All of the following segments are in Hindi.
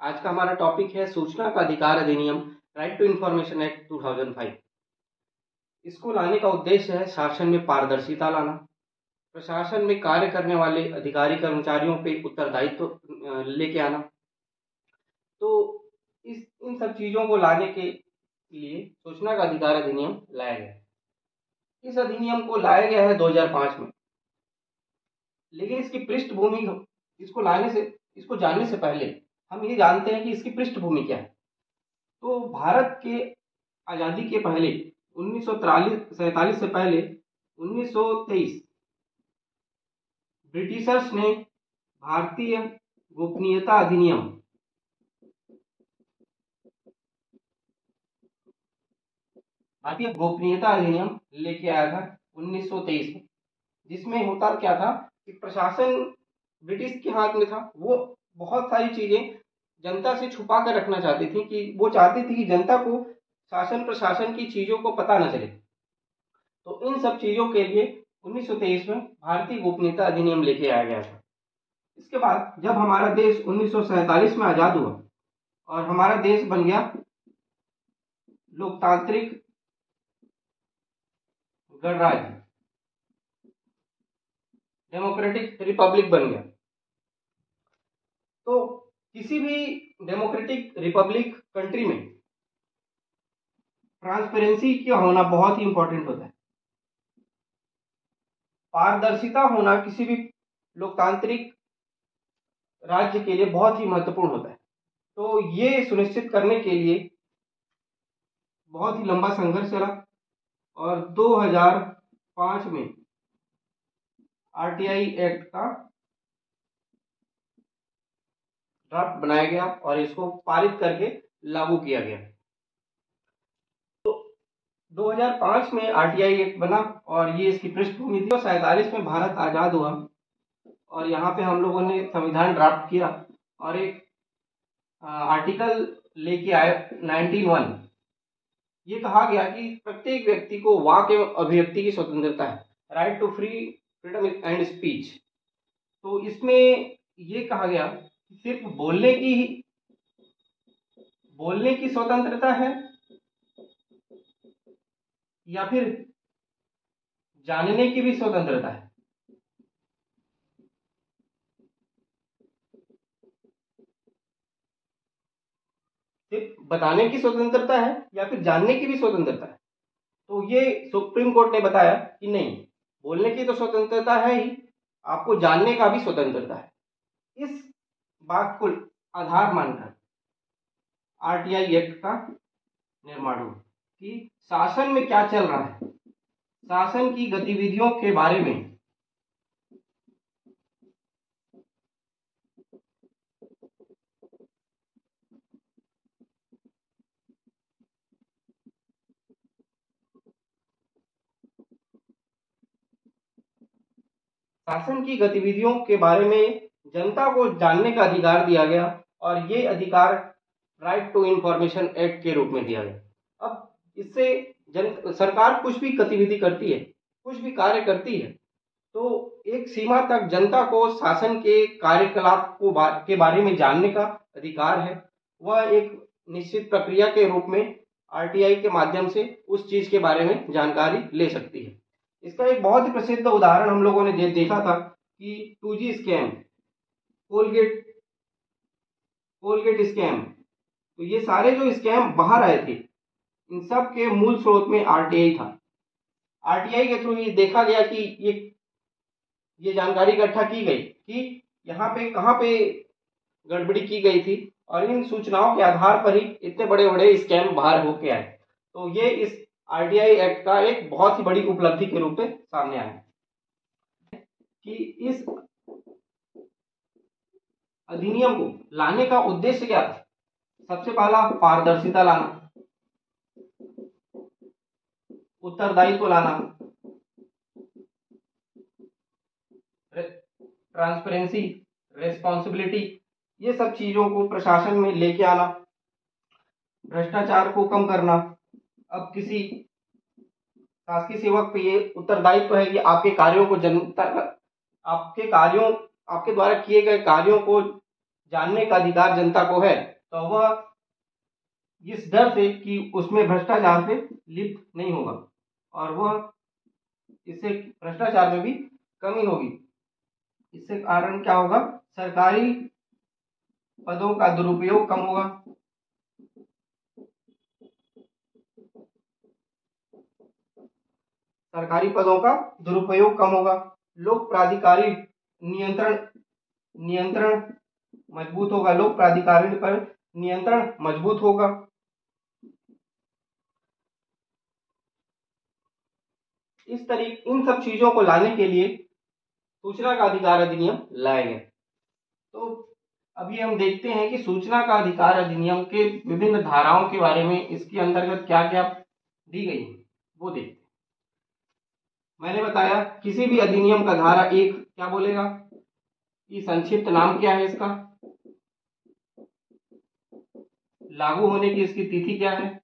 आज का हमारा टॉपिक है सूचना का अधिकार अधिनियम राइट टू इंफॉर्मेशन एक्ट 2005। इसको लाने का उद्देश्य है शासन में पारदर्शिता लाना, प्रशासन में कार्य करने वाले अधिकारी कर्मचारियों पे उत्तरदायित्व लेके आना। तो इस इन सब चीज़ों को लाने के लिए सूचना का अधिकार अधिनियम लाया गया। इस अधिनियम को लाया गया है 2005 में, लेकिन इसकी पृष्ठभूमि इसको जानने से पहले हम ये जानते हैं कि इसकी पृष्ठभूमि क्या है। तो भारत के आज़ादी के पहले 1947 से पहले 1923 ब्रिटिशर्स ने भारतीय गोपनीयता अधिनियम लेके आया था 1923 में, जिसमें होता क्या था कि प्रशासन ब्रिटिश के हाथ में था। वो बहुत सारी चीजें जनता से छुपा कर रखना चाहती थी, कि वो चाहती थी कि जनता को शासन प्रशासन की चीजों को पता न चले। तो इन सब चीजों के लिए 1923 में भारतीय गोपनीयता अधिनियम लेके आया गया था। इसके बाद जब हमारा देश 1947 में आजाद हुआ और हमारा देश बन गया लोकतांत्रिक गणराज्य, डेमोक्रेटिक रिपब्लिक बन गया। तो किसी भी डेमोक्रेटिक रिपब्लिक कंट्री में ट्रांसपेरेंसी का होना बहुत ही इंपॉर्टेंट होता है। पारदर्शिता होना किसी भी लोकतांत्रिक राज्य के लिए बहुत ही महत्वपूर्ण होता है। तो ये सुनिश्चित करने के लिए बहुत ही लंबा संघर्ष चला और 2005 में आरटीआई एक्ट का ड्राफ्ट बनाया गया और इसको पारित करके लागू किया गया। तो 2005 में आरटीआई एक्ट बना और ये इसकी पृष्ठभूमि थी। 1947 में भारत आजाद हुआ और यहाँ पे हम लोगों ने संविधान ड्राफ्ट किया और एक आर्टिकल लेके आए 19(1). ये कहा गया कि प्रत्येक व्यक्ति को वाक एवं अभिव्यक्ति की स्वतंत्रता है, right to freedom and speech. तो इसमें ये कहा गया कि सिर्फ बोलने की स्वतंत्रता है या फिर जानने की भी स्वतंत्रता है। सिर्फ बताने की स्वतंत्रता है या फिर जानने की भी स्वतंत्रता है। तो ये सुप्रीम कोर्ट ने बताया कि नहीं, बोलने की तो स्वतंत्रता है ही, आपको जानने का भी स्वतंत्रता है। इस बात को आधार मानकर आरटीआई एक्ट का निर्माण हुआ कि शासन में क्या चल रहा है, शासन की गतिविधियों के बारे में जनता को जानने का अधिकार दिया गया और ये अधिकार राइट टू इंफॉर्मेशन एक्ट के रूप में दिया गया। अब इससे सरकार कुछ भी गतिविधि करती है, कुछ भी कार्य करती है, तो एक सीमा तक जनता को शासन के कार्यकलाप के बारे में जानने का अधिकार है। वह एक निश्चित प्रक्रिया के रूप में आरटीआई के माध्यम से उस चीज के बारे में जानकारी ले सकती है। इसका एक बहुत ही प्रसिद्ध उदाहरण हम लोगों ने देखा था कि 2G स्कैम, कोलगेट स्कैम। तो ये सारे जो स्कैम बाहर आए थे, इन सब के मूल स्रोत में आरटीआई था। आरटीआई के थ्रू ये देखा गया कि ये जानकारी इकट्ठा की गई कि यहाँ पे कहाँ पे गड़बड़ी की गई थी और इन सूचनाओं के आधार पर ही इतने बड़े बड़े स्कैम बाहर होके आए। तो ये इस आरटीआई एक्ट का एक बहुत ही बड़ी उपलब्धि के रूप में सामने आया कि इस अधिनियम को लाने का उद्देश्य क्या था। सबसे पहला पारदर्शिता लाना, उत्तरदायित्व लाना, ट्रांसपेरेंसी, रेस्पॉन्सिबिलिटी, ये सब चीजों को प्रशासन में लेके आना, भ्रष्टाचार को कम करना। अब किसी शासकीय सेवक पे ये उत्तरदायित्व है कि आपके कार्यों को आपके द्वारा किए गए कार्यों को जानने का अधिकार जनता को है, तो वह इस डर से कि उसमें भ्रष्टाचार से लिप्त नहीं होगा और वह इससे भ्रष्टाचार में भी कमी होगी। इससे कारण क्या होगा, सरकारी पदों का दुरुपयोग कम होगा। सरकारी पदों का दुरुपयोग कम होगा। लोक प्राधिकारी नियंत्रण नियंत्रण मजबूत होगा। लोक प्राधिकारी पर नियंत्रण मजबूत होगा। इस तरीके इन सब चीजों को लाने के लिए सूचना का अधिकार अधिनियम लाया गया। तो अभी हम देखते हैं कि सूचना का अधिकार अधिनियम के विभिन्न धाराओं के बारे में, इसके अंतर्गत क्या क्या दी गई है वो देखते हैं। मैंने बताया किसी भी अधिनियम का धारा 1 क्या बोलेगा कि संक्षिप्त नाम क्या है इसका, लागू होने की इसकी तिथि क्या है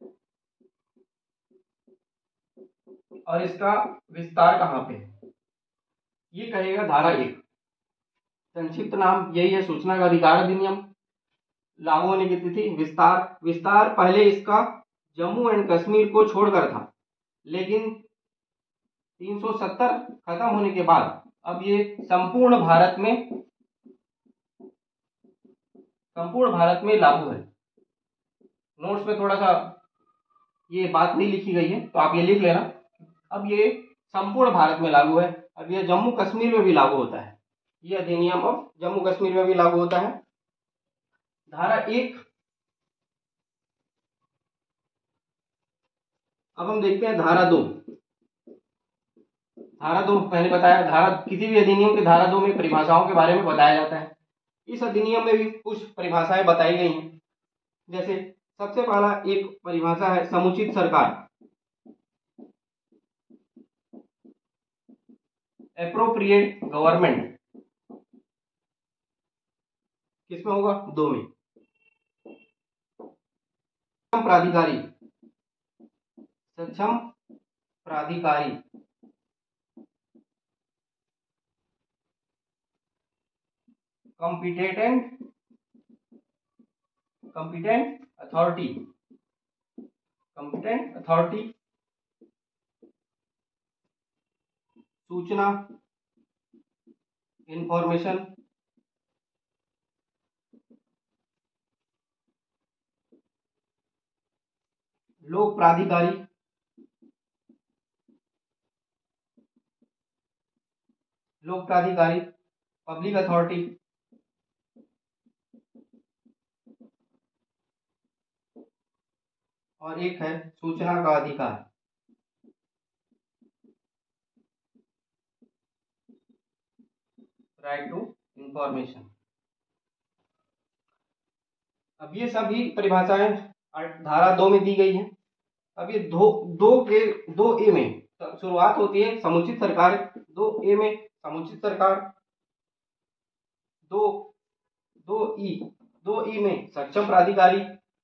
और इसका विस्तार कहाँ पे है, ये कहेगा धारा 1। संक्षिप्त नाम यही है सूचना का अधिकार अधिनियम। लागू होने की तिथि, विस्तार पहले इसका जम्मू एंड कश्मीर को छोड़कर था, लेकिन 370 खत्म होने के बाद अब ये संपूर्ण भारत में लागू है। नोट्स में थोड़ा सा ये बात नहीं लिखी गई है तो आप ये लिख लेना। अब ये संपूर्ण भारत में लागू है। अब ये जम्मू कश्मीर में भी लागू होता है। ये अधिनियम अब जम्मू कश्मीर में भी लागू होता है। धारा 1। अब हम देखते हैं धारा 2। धारा 2 मैंने बताया, किसी भी अधिनियम के धारा 2 में परिभाषाओं के बारे में बताया जाता है। इस अधिनियम में भी कुछ परिभाषाएं बताई गई हैं। जैसे सबसे पहला एक परिभाषा है समुचित सरकार, एप्रोप्रिएट गवर्नमेंट। किसमें होगा, 2 में। सक्षम प्राधिकारी, कॉम्पिटेंट अथॉरिटी, सूचना इंफॉर्मेशन, लोक प्राधिकारी, पब्लिक अथॉरिटी, और एक है सूचना का अधिकार, राइट टू इंफॉर्मेशन। अब ये सभी परिभाषाएं धारा 2 में दी गई हैं। अब ये 2A में शुरुआत होती है समुचित सरकार। 2A में समुचित सरकार, 2E में सक्षम प्राधिकारी,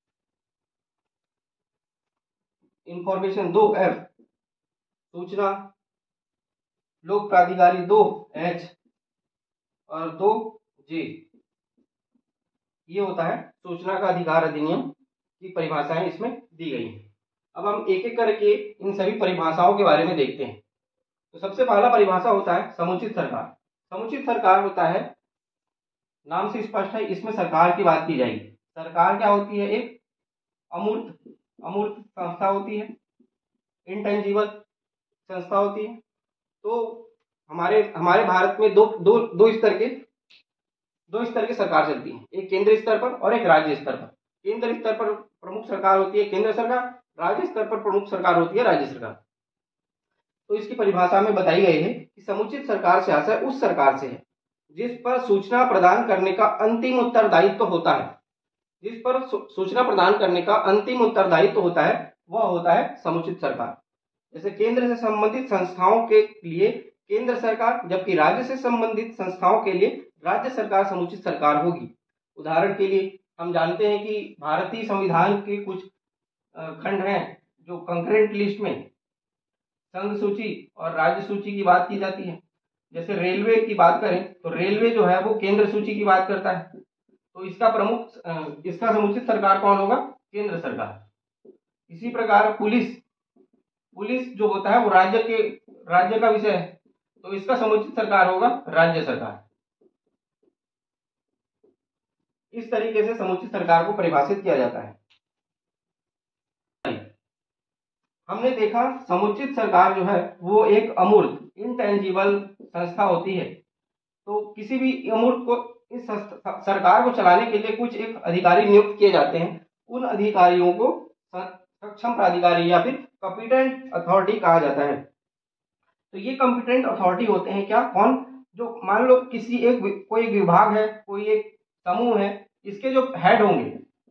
इंफॉर्मेशन 2F, सूचना, लोक प्राधिकारी 2H और 2J। ये होता है सूचना का अधिकार अधिनियम की परिभाषाएं इसमें दी गई हैं। अब हम एक एक करके इन सभी परिभाषाओं के बारे में देखते हैं। तो सबसे पहला परिभाषा होता है समुचित सरकार। समुचित सरकार होता है, नाम से स्पष्ट है, इसमें सरकार की बात की जाएगी। सरकार क्या होती है, एक अमूर्त संस्था होती है, इंटेंजिबल संस्था होती है। तो हमारे भारत में दो स्तर की सरकार चलती है, एक केंद्र स्तर पर और एक राज्य स्तर पर। केंद्र स्तर पर प्रमुख सरकार होती है केंद्र सरकार, राज्य स्तर पर प्रमुख सरकार होती है राज्य सरकार। तो इसकी परिभाषा में बताई गई है कि समुचित सरकार से आशय उस सरकार से है जिस पर सूचना प्रदान करने का अंतिम उत्तरदायित्व होता है। जिस पर सूचना प्रदान करने का अंतिम उत्तरदायित्व होता है वह होता है समुचित सरकार। जैसे केंद्र से संबंधित संस्थाओं के लिए केंद्र सरकार, जबकि राज्य से संबंधित संस्थाओं के लिए राज्य सरकार समुचित सरकार होगी। उदाहरण के लिए हम जानते हैं कि भारतीय संविधान के कुछ खंड हैं जो कंकरेंट लिस्ट में संघ सूची और राज्य सूची की बात की जाती है। जैसे रेलवे की बात करें तो रेलवे जो है वो केंद्र सूची की बात करता है, तो इसका समुचित सरकार कौन होगा? केंद्र सरकार। इसी प्रकार पुलिस जो होता है वो राज्य का विषय है, तो इसका समुचित सरकार होगा राज्य सरकार। इस तरीके से समुचित सरकार को परिभाषित किया जाता है। हमने देखा समुचित सरकार जो है वो एक अमूर्त इनटेंजिबल संस्था होती है। तो किसी भी अमूर्त को इस सरकार को चलाने के लिए कुछ एक अधिकारी नियुक्त किए जाते हैं। उन अधिकारियों को सक्षम प्राधिकारी या फिर कॉम्पिटेंट अथॉरिटी कहा जाता है। तो ये कॉम्पिटेंट अथॉरिटी होते हैं क्या? कौन? जो मान लो कोई विभाग है, कोई एक समूह है, इसके जो हेड होंगे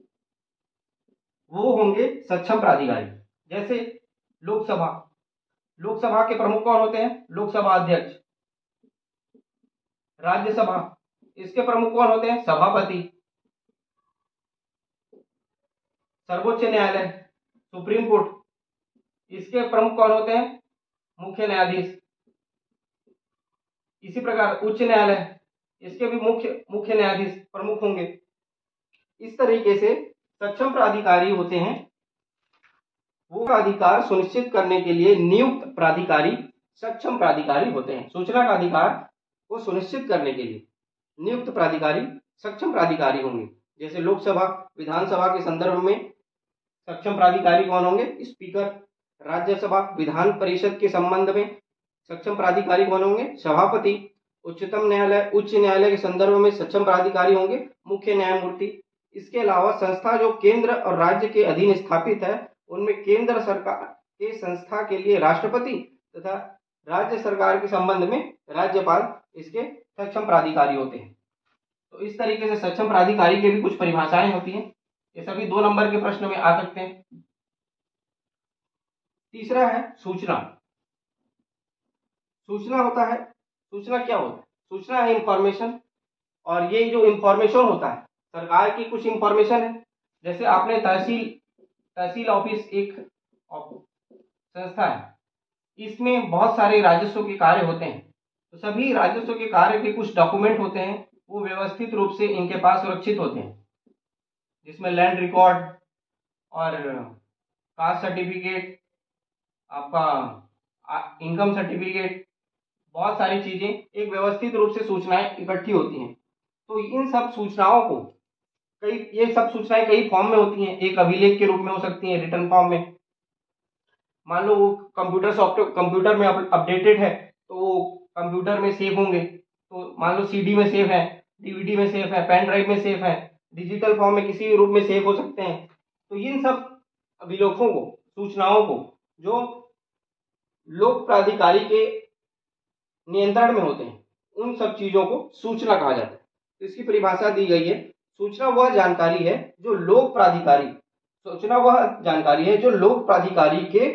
वो होंगे सक्षम प्राधिकारी। जैसे लोकसभा के प्रमुख कौन होते हैं? लोकसभा अध्यक्ष। राज्यसभा, इसके प्रमुख कौन होते हैं? सभापति। सर्वोच्च न्यायालय, सुप्रीम कोर्ट, इसके प्रमुख कौन होते हैं? मुख्य न्यायाधीश। इसी प्रकार उच्च न्यायालय, इसके भी मुख्य न्यायाधीश प्रमुख होंगे। इस तरीके से सक्षम प्राधिकारी होते हैं वो अधिकार सुनिश्चित करने के लिए नियुक्त प्राधिकारी सक्षम प्राधिकारी होते हैं। सूचना का अधिकार को सुनिश्चित करने के लिए नियुक्त प्राधिकारी सक्षम प्राधिकारी होंगे। जैसे लोकसभा विधानसभा के संदर्भ में सक्षम प्राधिकारी कौन होंगे? स्पीकर। राज्यसभा विधान परिषद के संबंध में सक्षम प्राधिकारी कौन होंगे? सभापति। उच्चतम न्यायालय उच्च न्यायालय के संदर्भ में सक्षम प्राधिकारी होंगे मुख्य न्यायमूर्ति। इसके अलावा संस्था जो केंद्र और राज्य के अधीन स्थापित है उनमें केंद्र सरकार के संस्था के लिए राष्ट्रपति तथा राज्य सरकार के संबंध में राज्यपाल इसके सक्षम प्राधिकारी होते हैं। तो इस तरीके से सक्षम प्राधिकारी की भी कुछ परिभाषाएं होती हैं। ये सभी 2 नंबर के प्रश्न में आ सकते हैं। तीसरा है सूचना। सूचना क्या होता है? सूचना है इंफॉर्मेशन। और ये जो इंफॉर्मेशन होता है सरकार की कुछ इंफॉर्मेशन है। जैसे आपने तहसील ऑफिस एक संस्था है, इसमें बहुत सारे राजस्व के कार्य होते हैं। तो सभी राजस्व के कार्य के कुछ डॉक्यूमेंट होते हैं वो व्यवस्थित रूप से इनके पास सुरक्षित होते हैं, जिसमें लैंड रिकॉर्ड और कास्ट सर्टिफिकेट, आपका इनकम सर्टिफिकेट, बहुत सारी चीजें एक व्यवस्थित रूप से सूचनाएं इकट्ठी होती हैं। तो इन सब सूचनाओं को ये सब सूचनाएं कई फॉर्म में होती हैं। एक अभिलेख के रूप में हो सकती हैं, रिटर्न फॉर्म में। मान लो वो कंप्यूटर में अपडेटेड है तो वो कंप्यूटर में सेव होंगे। तो मान लो सीडी में सेव है, डीवीडी में सेव है, पेन ड्राइव में सेव है, डिजिटल फॉर्म में किसी भी रूप में सेव हो सकते हैं। तो इन सब अभिलेखों को, सूचनाओं को जो लोक प्राधिकारी के नियंत्रण में होते हैं उन सब चीजों को सूचना कहा जाता है। तो इसकी परिभाषा दी गई है, सूचना वह जानकारी है जो लोक प्राधिकारी के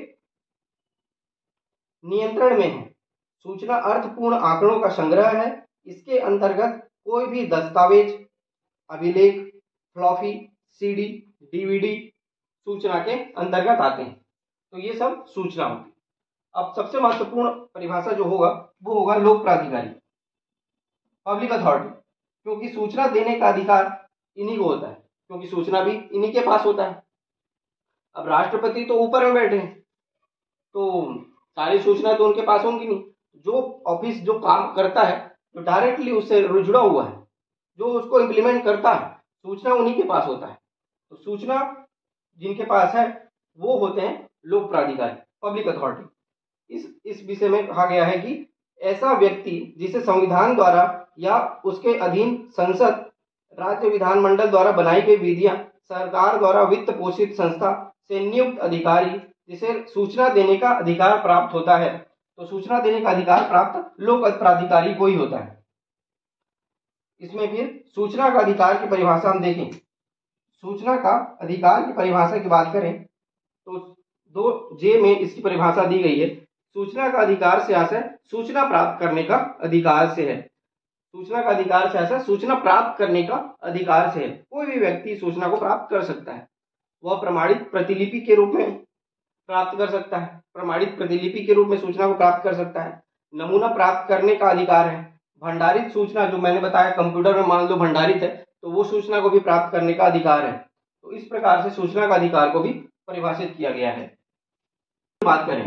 नियंत्रण में है। सूचना अर्थपूर्ण आंकड़ों का संग्रह है। इसके अंतर्गत कोई भी दस्तावेज, अभिलेख, फ्लॉपी, सीडी, डीवीडी सूचना के अंतर्गत आते हैं। तो ये सब सूचना होती है। अब सबसे महत्वपूर्ण परिभाषा जो होगा वो होगा लोक प्राधिकारी, पब्लिक अथॉरिटी। क्योंकि सूचना देने का अधिकार इन्हीं को होता है, क्योंकि सूचना भी इन्हीं के पास होता है। अब राष्ट्रपति तो ऊपर में बैठे हैं तो सारी सूचना तो उनके पास होंगी नहीं। जो ऑफिस जो काम करता है, जो डायरेक्टली उससे जुड़ा हुआ है, जो उसको इम्प्लीमेंट करता है, सूचना उन्हीं के पास होता है। तो सूचना जिनके पास है वो होते हैं लोक प्राधिकारी, पब्लिक अथॉरिटी। इस विषय में कहा गया है कि ऐसा व्यक्ति जिसे संविधान द्वारा या उसके अधीन संसद, राज्य विधानमंडल द्वारा बनाई गई विधियां, सरकार द्वारा वित्त पोषित संस्था से नियुक्त अधिकारी जिसे सूचना देने का अधिकार प्राप्त होता है। तो सूचना देने का अधिकार प्राप्त लोक प्राधिकारी को ही होता है। इसमें फिर सूचना का अधिकार की परिभाषा हम देखें। सूचना का अधिकार की परिभाषा की बात करें तो 2J में इसकी परिभाषा दी गई है। सूचना का अधिकार से आशय सूचना प्राप्त करने का अधिकार से है। सूचना का अधिकार से आशय सूचना प्राप्त करने का अधिकार से है। कोई भी व्यक्ति सूचना को प्राप्त कर सकता है। वह प्रमाणित प्रतिलिपि के रूप में प्राप्त कर सकता है, प्रमाणित प्रतिलिपि के रूप में सूचना को प्राप्त कर सकता है। नमूना प्राप्त करने का अधिकार है। भंडारित सूचना, जो मैंने बताया कंप्यूटर में मान लो भंडारित है, तो वो सूचना को भी प्राप्त करने का अधिकार है। तो इस प्रकार से सूचना का अधिकार को भी परिभाषित किया गया है। बात करें,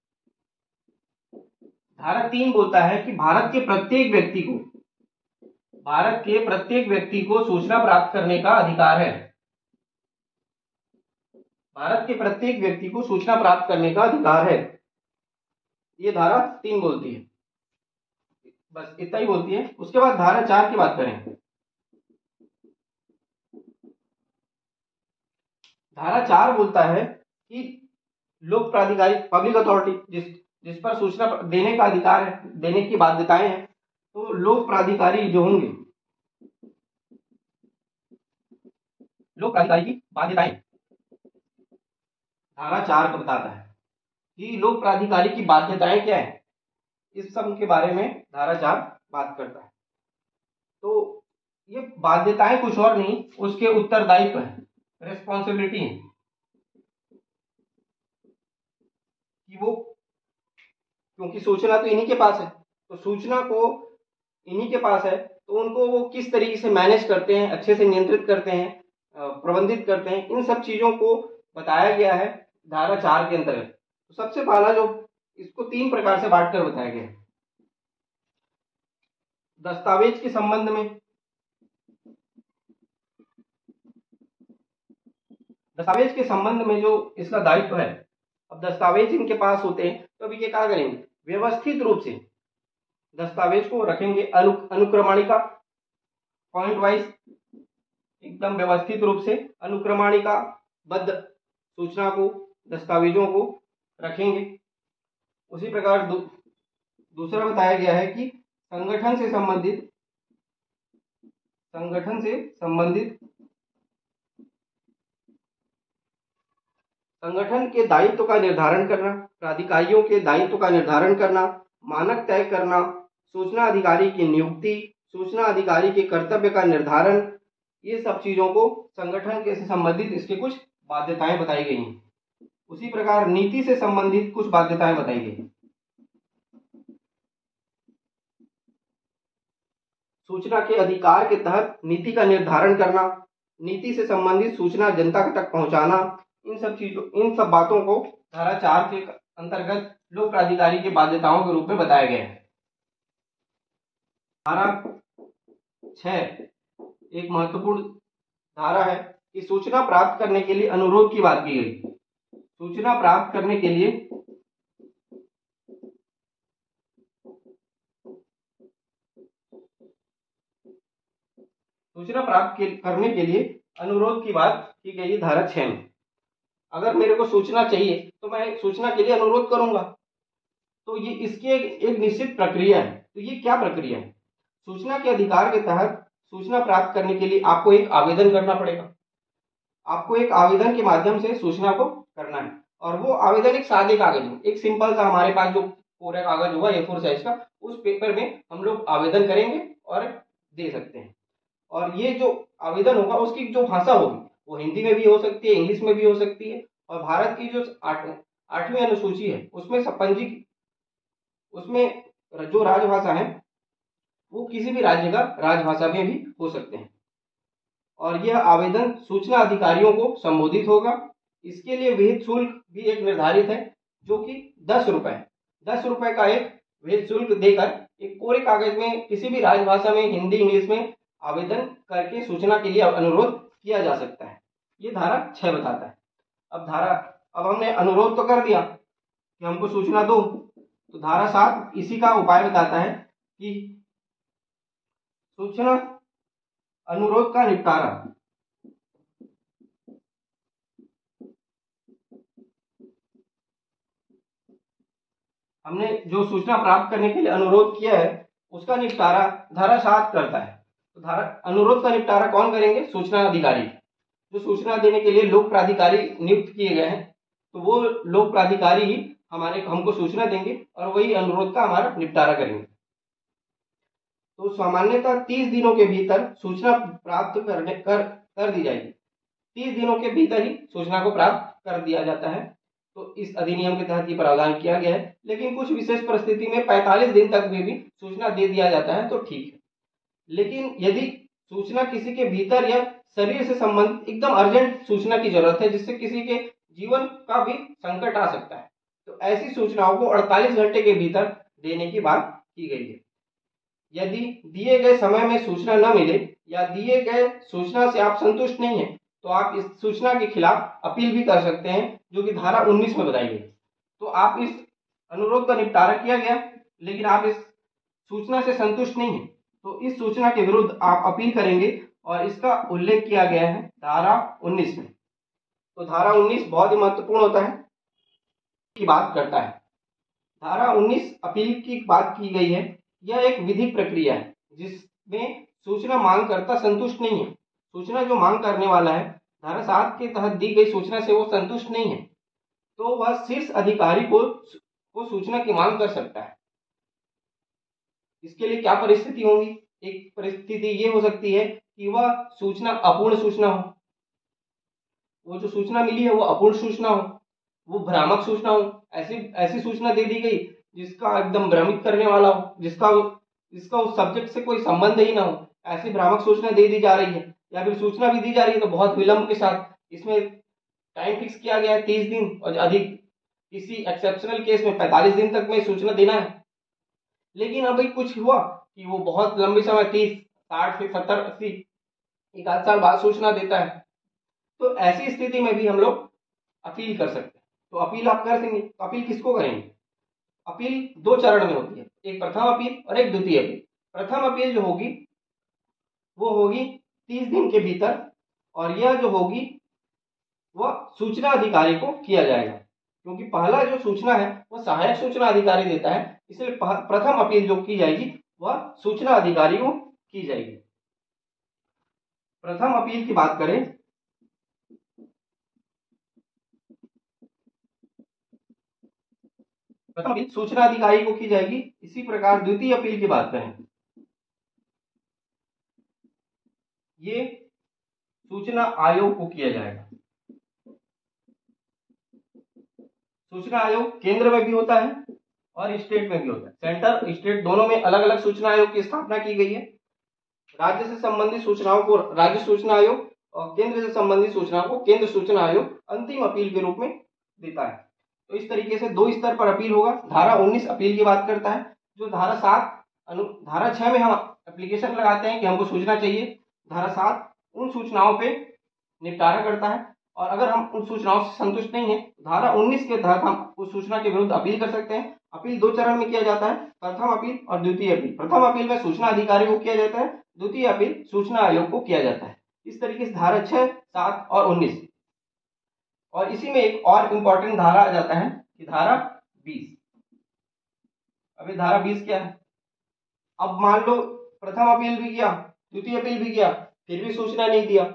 धारा 3 बोलता है कि भारत के प्रत्येक व्यक्ति को सूचना प्राप्त करने का अधिकार है। भारत के प्रत्येक व्यक्ति को सूचना प्राप्त करने का अधिकार है, ये धारा 3 बोलती है। बस इतना ही बोलती है। उसके बाद धारा 4 की बात करें, धारा 4 बोलता है कि लोक प्राधिकारी, पब्लिक अथॉरिटी, जिस पर सूचना देने का अधिकार है, देने की बाध्यताएं हैं, तो लोक प्राधिकारी जो होंगे, लोक प्राधिकारी की बाध्यताएं धारा 4 को बताता है कि लोक प्राधिकारी की बाध्यताएं क्या है, इस सब के बारे में धारा 4 बात करता है। तो ये बाध्यताएं कुछ और नहीं, उसके उत्तरदायित्व है, रिस्पॉन्सिबिलिटी है कि वो, क्योंकि सूचना तो इन्हीं के पास है, तो सूचना को इन्हीं के पास है, तो उनको वो किस तरीके से मैनेज करते हैं, अच्छे से नियंत्रित करते हैं, प्रबंधित करते हैं, इन सब चीजों को बताया गया है धारा 4 के अंतर्गत। तो सबसे पहला जो, इसको 3 प्रकार से बांट कर बताया गया है। दस्तावेज के संबंध में, दस्तावेज के संबंध में जो इसका दायित्व है, अब दस्तावेज इनके पास होते हैं, तो अभी ये क्या करेंगे, व्यवस्थित रूप से दस्तावेज को रखेंगे, अनुक्रमणिका, पॉइंट वाइज, एकदम व्यवस्थित रूप से अनुक्रमणिका बद्ध सूचना को, दस्तावेजों को रखेंगे। उसी प्रकार दूसरा बताया गया है कि संगठन से संबंधित संगठन के दायित्व का निर्धारण करना, प्राधिकारियों के दायित्व का निर्धारण करना, मानक तय करना, सूचना अधिकारी की नियुक्ति, सूचना अधिकारी के कर्तव्य का निर्धारण, ये सब चीजों को संगठन के से संबंधित इसके कुछ बाध्यताएं बताई गई हैं। उसी प्रकार नीति से संबंधित कुछ बाध्यताएं बताई गई। सूचना के अधिकार के तहत नीति का निर्धारण करना, नीति से संबंधित सूचना जनता तक पहुंचाना, इन सब बातों को धारा 4 के अंतर्गत लोक प्राधिकारी की बाध्यताओं के रूप में बताया गया है। धारा 6 एक महत्वपूर्ण धारा है कि सूचना प्राप्त करने के लिए अनुरोध की बात की गई। सूचना प्राप्त करने के लिए अनुरोध की बात की गई धारा 6 में। अगर मेरे को सूचना चाहिए तो मैं सूचना के लिए अनुरोध करूंगा, तो ये इसकी एक निश्चित प्रक्रिया है। तो ये क्या प्रक्रिया है, सूचना के अधिकार के तहत सूचना प्राप्त करने के लिए आपको एक आवेदन करना पड़ेगा। आपको एक आवेदन के माध्यम से सूचना को करना है, और वो आवेदन एक सादे कागज में, एक सिंपल सा हमारे पास जो पूरा कागज होगा A4 साइज का, उस पेपर में हम लोग आवेदन करेंगे और दे सकते हैं। और ये जो आवेदन होगा उसकी जो भाषा होगी वो हिंदी में भी हो सकती है, इंग्लिश में भी हो सकती है, और भारत की जो 8वीं अनुसूची है उसमें जो राजभाषा है वो किसी भी राज्य का राजभाषा में भी हो सकते हैं। और यह आवेदन सूचना अधिकारियों को संबोधित होगा। इसके लिए विहित शुल्क भी एक निर्धारित है, जो कि 10 रुपए का एक विहित शुल्क देकर एक कोरे कागज में किसी भी राजभाषा में, हिंदी इंग्लिश में आवेदन करके सूचना के लिए अनुरोध किया जा सकता है। ये धारा 6 बताता है। अब हमने अनुरोध तो कर दिया कि हमको सूचना दो, तो धारा 7 इसी का उपाय बताता है कि सूचना अनुरोध का निपटारा। हमने जो सूचना प्राप्त करने के लिए अनुरोध किया है उसका निपटारा धारा 7 करता है। तो धारा अनुरोध का निपटारा कौन करेंगे, सूचना अधिकारी। जो सूचना देने के लिए लोक प्राधिकारी नियुक्त किए गए हैं, तो वो लोक प्राधिकारी ही हमको सूचना देंगे और वही अनुरोध का हमारा निपटारा करेंगे। तो सामान्यतः 30 दिनों के भीतर सूचना प्राप्त कर दी जाएगी। 30 दिनों के भीतर ही सूचना को प्राप्त कर दिया जाता है। तो इस अधिनियम के तहत ये प्रावधान किया गया है। लेकिन कुछ विशेष परिस्थिति में 45 दिन तक भी सूचना दे दिया जाता है तो ठीक है। लेकिन यदि सूचना किसी के भीतर या शरीर से संबंधित एकदम अर्जेंट सूचना की जरूरत है, जिससे किसी के जीवन का भी संकट आ सकता है, तो ऐसी सूचनाओं को 48 घंटे के भीतर देने की बात की गई है। यदि दिए गए समय में सूचना न मिले या दिए गए सूचना से आप संतुष्ट नहीं हैं, तो आप इस सूचना के खिलाफ अपील भी कर सकते हैं, जो कि धारा 19 में बताई गई। तो आप इस अनुरोध का निपटारा किया गया, लेकिन आप इस सूचना से संतुष्ट नहीं हैं, तो इस सूचना के विरुद्ध आप अपील करेंगे और इसका उल्लेख किया गया है धारा 19 में। तो धारा 19 बहुत ही महत्वपूर्ण होता है की बात करता है। धारा 19 अपील की बात की गई है। यह एक विधिक प्रक्रिया है जिसमें सूचना मांगकर्ता संतुष्ट नहीं है। सूचना जो मांग करने वाला है, धारा 7 के तहत दी गई सूचना से वो संतुष्ट नहीं है, तो वह शीर्ष अधिकारी को सूचना की मांग कर सकता है। इसके लिए क्या परिस्थिति होगी? एक परिस्थिति ये हो सकती है कि वह सूचना अपूर्ण सूचना हो, वो जो सूचना मिली है वो अपूर्ण सूचना हो, वो भ्रामक सूचना हो, ऐसी सूचना दे दी गई जिसका एकदम भ्रमित करने वाला हो, जिसका उस सब्जेक्ट से कोई संबंध ही ना हो, ऐसी भ्रामक सूचना दे दी जा रही है। या फिर सूचना भी दी जा रही है तो बहुत विलंब के साथ। इसमें टाइम फिक्स किया गया है 30 दिन और अधिक, किसी एक्सेप्शनल केस में 45 दिन तक में सूचना देना है। लेकिन अभी कुछ हुआ कि वो बहुत लंबे समय 30, 60 से 70, 80, एक आध साल बाद सूचना देता है, तो ऐसी स्थिति में भी हम लोग अपील कर सकते हैं। तो अपील आप कर सकेंगे। तो अपील किसको करेंगे? अपील 2 चरण में होती है, एक प्रथम अपील और एक द्वितीय अपील। प्रथम अपील जो होगी वो होगी 30 दिन के भीतर, और यह जो होगी वह सूचना अधिकारी को किया जाएगा, क्योंकि पहला जो सूचना है वो सहायक सूचना अधिकारी देता है, इसलिए प्रथम अपील जो की जाएगी वह सूचना अधिकारी को की जाएगी। प्रथम अपील की बात करें, प्रथम अपील सूचना अधिकारी को की जाएगी। इसी प्रकार द्वितीय अपील की बात करें, ये सूचना आयोग को किया जाएगा। सूचना आयोग केंद्र में भी होता है और स्टेट में भी होता है। सेंटर स्टेट दोनों में अलग अलग सूचना आयोग की स्थापना की गई है। राज्य से संबंधित सूचनाओं को राज्य सूचना आयोग और केंद्र से संबंधित सूचनाओं को केंद्र सूचना आयोग अंतिम अपील के रूप में देता है। तो इस तरीके से 2 स्तर पर अपील होगा। धारा 19 अपील की बात करता है, जो धारा 6 में हम एप्लीकेशन लगाते हैं कि हमको सूचना चाहिए। धारा 7 उन सूचनाओं पे निपटारा करता है, और अगर हम उन सूचनाओं से संतुष्ट नहीं है, धारा 19 के तहत हम उस सूचना के विरुद्ध अपील कर सकते हैं। अपील 2 चरण में किया जाता है, प्रथम अपील और द्वितीय अपील। प्रथम अपील में सूचना अधिकारी को किया जाता है, द्वितीय अपील सूचना आयोग को किया जाता है। इस तरीके से धारा 6, 7 और 19। और इसी में एक और इंपॉर्टेंट धारा आ जाता है कि धारा 20। अभी धारा 20 क्या है? अब मान लो प्रथम अपील भी किया, द्वितीय अपील भी किया, फिर भी सूचना नहीं दिया,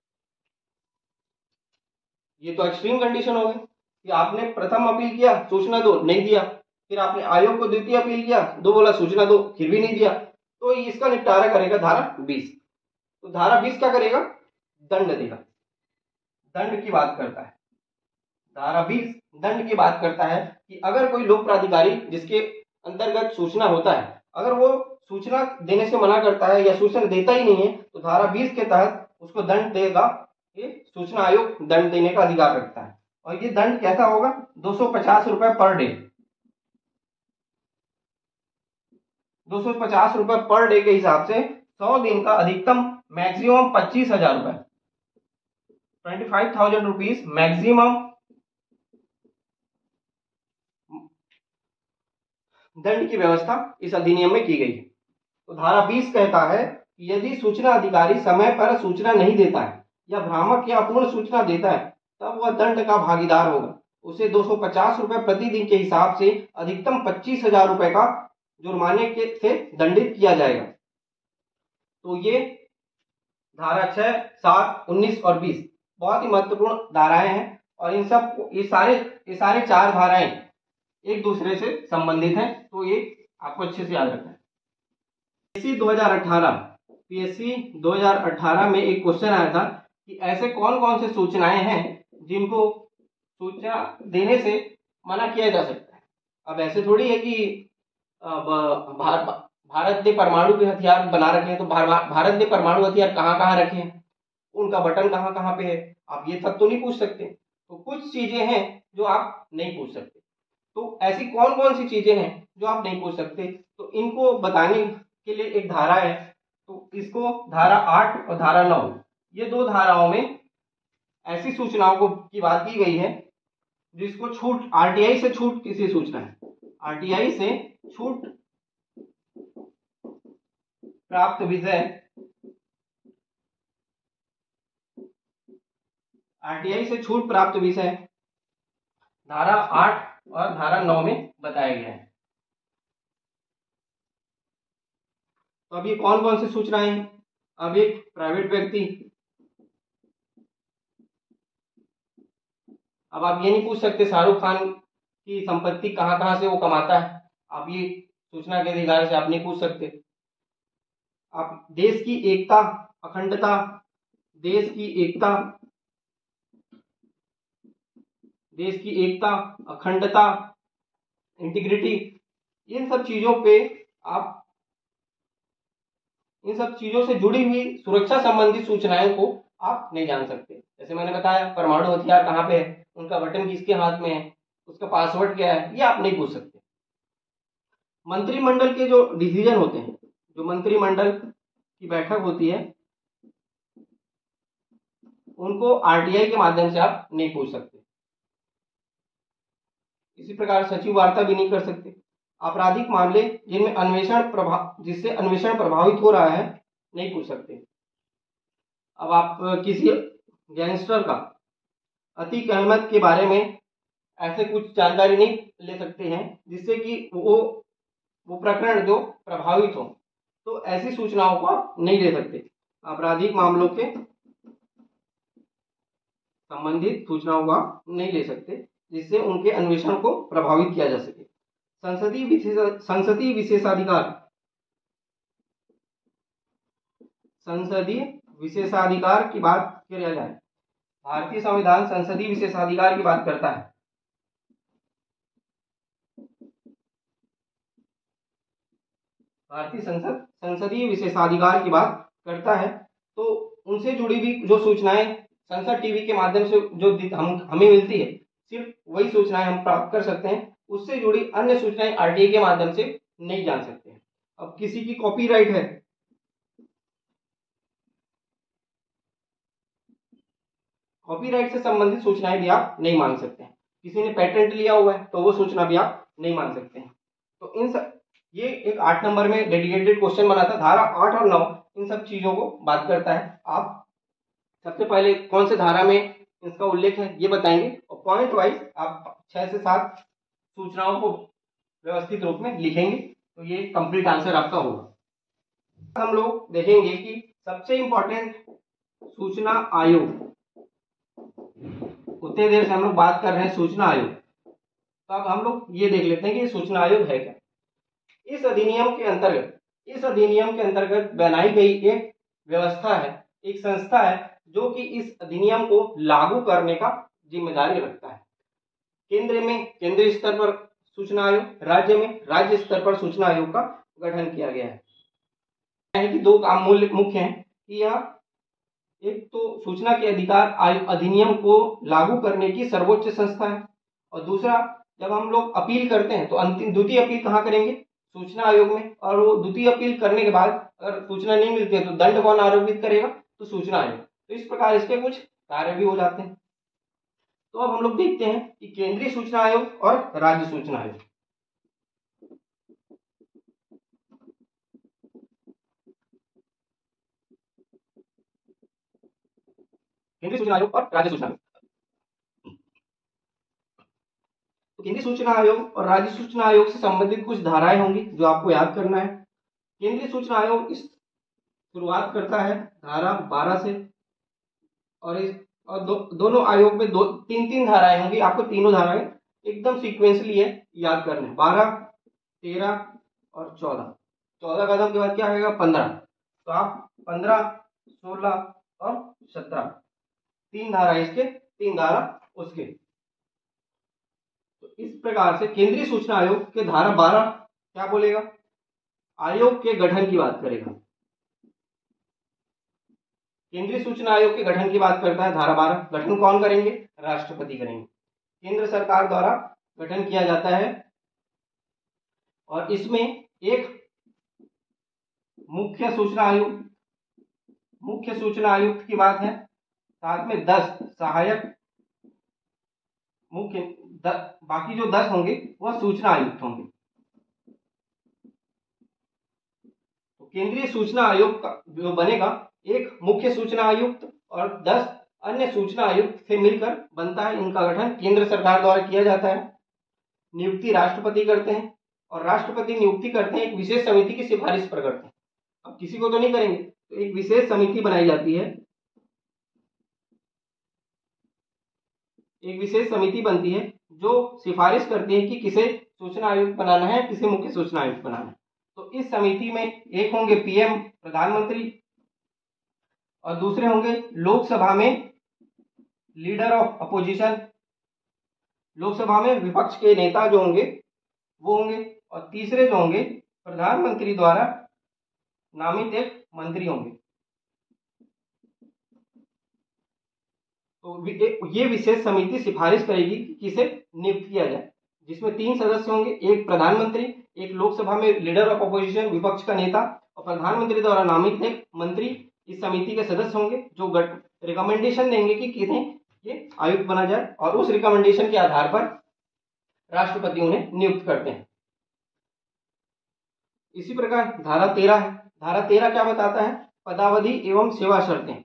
ये तो एक्सट्रीम कंडीशन हो गई कि आपने प्रथम अपील किया, सूचना दो, नहीं दिया, फिर आपने आयोग को द्वितीय अपील किया, दो बोला सूचना दो, फिर भी नहीं दिया, तो इसका निपटारा करेगा धारा 20। तो धारा 20 क्या करेगा? दंड देगा। दंड की बात करता है धारा 20, दंड की बात करता है कि अगर कोई लोक प्राधिकारी जिसके अंतर्गत सूचना होता है, अगर वो सूचना देने से मना करता है या सूचना देता ही नहीं है, तो धारा 20 के तहत उसको दंड देगा। ये सूचना आयोग दंड देने का अधिकार रखता है, और ये दंड कैसा होगा? 250 रुपए पर डे। 250 रुपए पर डे के हिसाब से 100 दिन का अधिकतम मैक्सिमम 25,000 रुपए, 25,000 रुपीज मैक्सिमम दंड की व्यवस्था इस अधिनियम में की गई है। तो धारा 20 कहता है कि यदि सूचना अधिकारी समय पर सूचना नहीं देता है या भ्रामक या अपूर्ण सूचना देता है, तब वह दंड का भागीदार होगा। उसे 250 रुपए प्रतिदिन के हिसाब से अधिकतम 25,000 रुपए का जुर्माने के से दंडित किया जाएगा। तो ये धारा 6, 7, 19 और 20 बहुत ही महत्वपूर्ण धाराएं हैं, और इन सब ये सारे 4 धाराएं एक दूसरे से संबंधित हैं, तो ये आपको अच्छे से याद रखना है। पीएससी 2018 में एक क्वेश्चन आया था कि ऐसे कौन कौन से सूचनाएं हैं जिनको सूचना देने से मना किया जा सकता है। अब ऐसे थोड़ी है कि भारत ने परमाणु के हथियार बना रखे हैं, तो भारत ने परमाणु हथियार कहाँ कहाँ रखे हैं, उनका बटन कहाँ कहाँ पे है, आप ये सब तो नहीं पूछ सकते। तो कुछ चीजें हैं जो आप नहीं पूछ सकते। तो ऐसी कौन कौन सी चीजें हैं जो आप नहीं पूछ सकते, तो इनको बताने के लिए एक धारा है, तो इसको धारा 8 और धारा 9, ये दो धाराओं में ऐसी सूचनाओं को की बात की गई है जिसको छूट, आरटीआई से छूट किसी सूचना है, आरटीआई से छूट प्राप्त विषय, आरटीआई से छूट प्राप्त विषय धारा 8 और धारा 9 में बताया गया है। तो अब ये कौन कौन सी सूचनाएं हैं? अब एक प्राइवेट व्यक्ति, अब आप ये नहीं पूछ सकते शाहरुख खान की संपत्ति कहाँ कहाँ से वो कमाता है, आप ये सूचना के अधिकार से आप नहीं पूछ सकते। आप देश की एकता, अखंडता, देश की एकता, देश की एकता, अखंडता, इंटीग्रिटी, इन सब चीजों पे आप, इन सब चीजों से जुड़ी हुई सुरक्षा संबंधी सूचनाओं को आप नहीं जान सकते। जैसे मैंने बताया परमाणु हथियार कहाँ पे है, उनका बटन किसके हाथ में है, उसका पासवर्ड क्या है, ये आप नहीं पूछ सकते। मंत्रिमंडल के जो डिसीजन होते हैं, जो मंत्रिमंडल की बैठक होती है, उनको आरटीआई के माध्यम से आप नहीं पूछ सकते। इसी प्रकार सचिव वार्ता भी नहीं कर सकते। आपराधिक मामले जिनमें जिससे अन्वेषण प्रभावित हो रहा है, नहीं पूछ सकते। अब आप किसी गैंगस्टर का, अतीक अहमद के बारे में ऐसे कुछ जानकारी नहीं ले सकते हैं जिससे कि वो प्रकरण जो प्रभावित हो, तो ऐसी सूचनाओं को आप नहीं दे सकते। आपराधिक मामलों के संबंधित सूचनाओं को आप नहीं ले सकते जिससे उनके अन्वेषण को प्रभावित किया जा सके। संसदीय विशेषाधिकार, संसदीय विशेषाधिकार की बात किया जाए, भारतीय संविधान संसदीय विशेषाधिकार की बात करता है। भारतीय संसद संसदीय विशेषाधिकार की बात करता है, तो उनसे जुड़ी हुई जो सूचनाएं संसद टीवी के माध्यम से जो हमें मिलती है, सिर्फ वही सूचनाएं हम प्राप्त कर सकते हैं, उससे जुड़ी अन्य सूचनाएं आरटीआई के माध्यम से नहीं जान सकते हैं। अब किसी की कॉपीराइट है, कॉपीराइट से संबंधित सूचनाएं भी आप नहीं मांग सकते हैं। किसी ने पेटेंट लिया हुआ है तो वो सूचना भी आप नहीं मांग सकते हैं। तो इन सब, ये एक 8 नंबर में डेडिकेटेड क्वेश्चन बना था, धारा 8 और 9 इन सब चीजों को बात करता है। आप सबसे पहले कौन से धारा में इसका उल्लेख है ये बताएंगे, और पॉइंट वाइज आप 6 से 7 सूचनाओं को व्यवस्थित रूप में लिखेंगे, तो ये कंप्लीट आंसर आपका होगा। हम लोग देखेंगे कि सबसे इंपॉर्टेंट सूचना आयोग, उतने देर से हम लोग बात कर रहे हैं सूचना आयोग, तो अब हम लोग ये देख लेते हैं कि सूचना आयोग है क्या। इस अधिनियम के अंतर्गत बनाई गई एक व्यवस्था है, एक संस्था है जो कि इस अधिनियम को लागू करने का जिम्मेदारी रखता है। केंद्र में केंद्रीय स्तर पर सूचना आयोग, राज्य में राज्य स्तर पर सूचना आयोग का गठन किया गया है कि 2 काम मुख्य हैं कि यह एक तो सूचना के अधिकार अधिनियम को लागू करने की सर्वोच्च संस्था है, और दूसरा जब हम लोग अपील करते हैं तो अंतिम द्वितीय अपील कहाँ करेंगे, सूचना आयोग में, और वो द्वितीय अपील करने के बाद अगर सूचना नहीं मिलती है तो दंड कौन आरोपित करेगा, तो सूचना आयोग। तो इस प्रकार इसके कुछ कार्य भी हो जाते हैं। तो अब हम लोग देखते हैं कि केंद्रीय सूचना आयोग और राज्य सूचना आयोग। केंद्रीय सूचना आयोग और राज्य सूचना आयोग, तो केंद्रीय सूचना आयोग और राज्य सूचना आयोग से संबंधित कुछ धाराएं होंगी जो आपको याद करना है। केंद्रीय सूचना आयोग इस शुरुआत करता है धारा 12 से, और दोनों आयोग में 3 धाराएं होंगी, आपको तीनों धाराएं एकदम सीक्वेंसली है याद करने, 12, 13 और 14। 14 कदम के बाद क्या आएगा, 15, तो आप 15, 16 और 17, 3 धारा इसके, 3 धारा उसके। तो इस प्रकार से केंद्रीय सूचना आयोग के धारा 12 क्या बोलेगा, आयोग के गठन की बात करेगा। केंद्रीय सूचना आयोग के गठन की बात करता है धारा 12। गठन कौन करेंगे? राष्ट्रपति करेंगे। केंद्र सरकार द्वारा गठन किया जाता है और इसमें एक मुख्य सूचना आयुक्त की बात है, साथ में 10 सहायक मुख्य, बाकी जो 10 होंगे वह सूचना आयुक्त होंगे। तो केंद्रीय सूचना आयोग का जो बनेगा, एक मुख्य सूचना आयुक्त और 10 अन्य सूचना आयुक्त से मिलकर बनता है। इनका गठन केंद्र सरकार द्वारा किया जाता है। नियुक्ति राष्ट्रपति करते हैं और राष्ट्रपति नियुक्ति करते हैं एक विशेष समिति की सिफारिश पर करते हैं। अब किसी को तो नहीं करेंगे, तो एक विशेष समिति बनाई जाती है, एक विशेष समिति बनती है जो सिफारिश करती है कि किसे सूचना आयुक्त बनाना है, किसे मुख्य सूचना आयुक्त बनाना है। तो इस समिति में एक होंगे पीएम प्रधानमंत्री और दूसरे होंगे लोकसभा में लीडर ऑफ अपोजिशन, लोकसभा में विपक्ष के नेता जो होंगे वो होंगे, और तीसरे जो होंगे प्रधानमंत्री द्वारा नामित एक मंत्री होंगे। तो ये विशेष समिति सिफारिश करेगी कि किसे नियुक्त किया जाए, जिसमें 3 सदस्य होंगे, एक प्रधानमंत्री, एक लोकसभा में लीडर ऑफ अपोजिशन विपक्ष का नेता और प्रधानमंत्री द्वारा नामित एक मंत्री इस समिति के सदस्य होंगे, जो रिकमेंडेशन देंगे कि किन्हें ये आयुक्त बना जाए और उस रिकमेंडेशन के आधार पर राष्ट्रपति उन्हें नियुक्त करते हैं। इसी प्रकार धारा 13 है। धारा 13 क्या बताता है? पदावधि एवं सेवा शर्तें।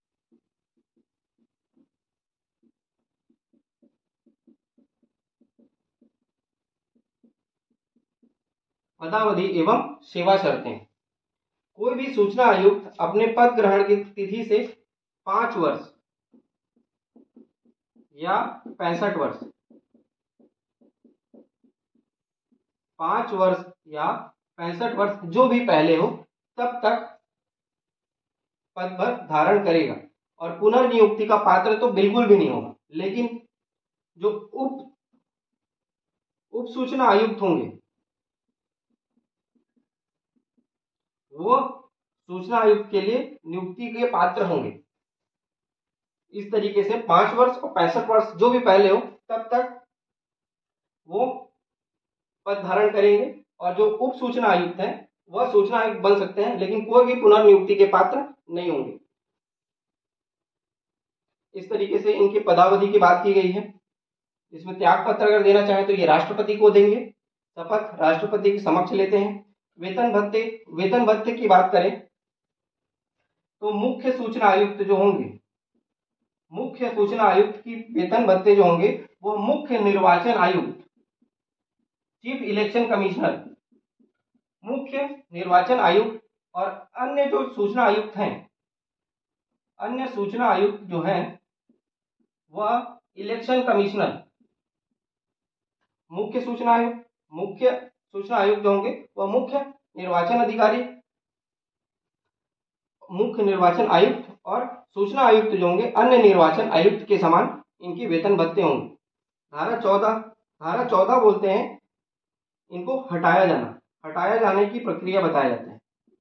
पदावधि एवं सेवा शर्तें। कोई भी सूचना आयुक्त अपने पद ग्रहण की तिथि से 5 वर्ष या 65 वर्ष, 5 वर्ष या 65 वर्ष जो भी पहले हो तब तक पद पर धारण करेगा और पुनर्नियुक्ति का पात्र तो बिल्कुल भी नहीं होगा। लेकिन जो उप सूचना आयुक्त होंगे वो सूचना आयुक्त के लिए नियुक्ति के पात्र होंगे। इस तरीके से 5 वर्ष और 65 वर्ष जो भी पहले हो तब तक वो पद धारण करेंगे और जो उप सूचना आयुक्त है वह सूचना आयुक्त बन सकते हैं, लेकिन कोई भी पुनर्नियुक्ति के पात्र नहीं होंगे। इस तरीके से इनकी पदावधि की बात की गई है। इसमें त्याग पत्र अगर देना चाहे तो ये राष्ट्रपति को देंगे, शपथ राष्ट्रपति के समक्ष लेते हैं। वेतन भत्ते की बात करें तो मुख्य सूचना आयुक्त जो होंगे, मुख्य सूचना आयुक्त की वेतन भत्ते जो होंगे वो मुख्य निर्वाचन आयुक्त, चीफ इलेक्शन कमिश्नर, मुख्य निर्वाचन आयुक्त और अन्य जो सूचना आयुक्त हैं, अन्य सूचना आयुक्त जो हैं वह इलेक्शन कमिश्नर, मुख्य सूचना आयुक्त जो होंगे वह मुख्य निर्वाचन अधिकारी, मुख्य निर्वाचन आयुक्त और सूचना आयुक्त जो होंगे अन्य निर्वाचन आयुक्त के समान इनकी वेतन भत्ते होंगे। धारा 14 बोलते हैं इनको हटाया जाने की प्रक्रिया बताया जाता है।